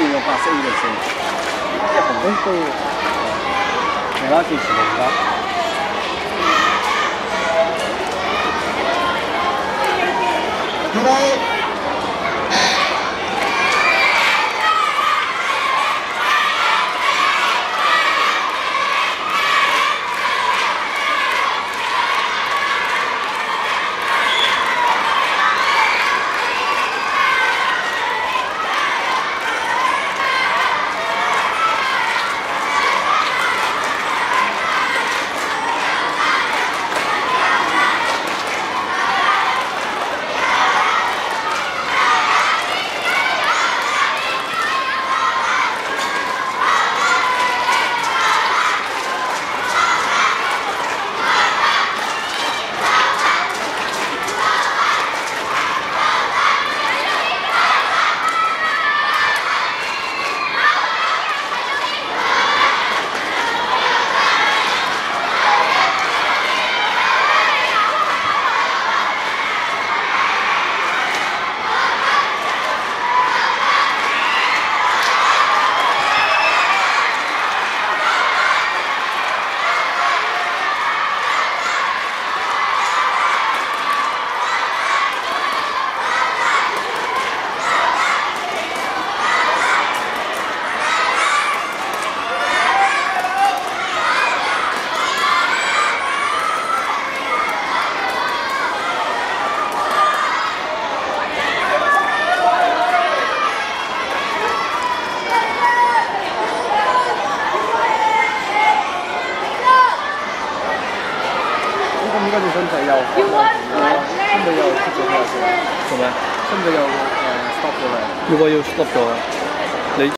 變咗白色呢條線，即係紅色都嚟啦，支持紅啦。 拜拜。 跟住身體又身體又出咗咩？做咩？身體又stop 咗啦。如果要 stop 咗。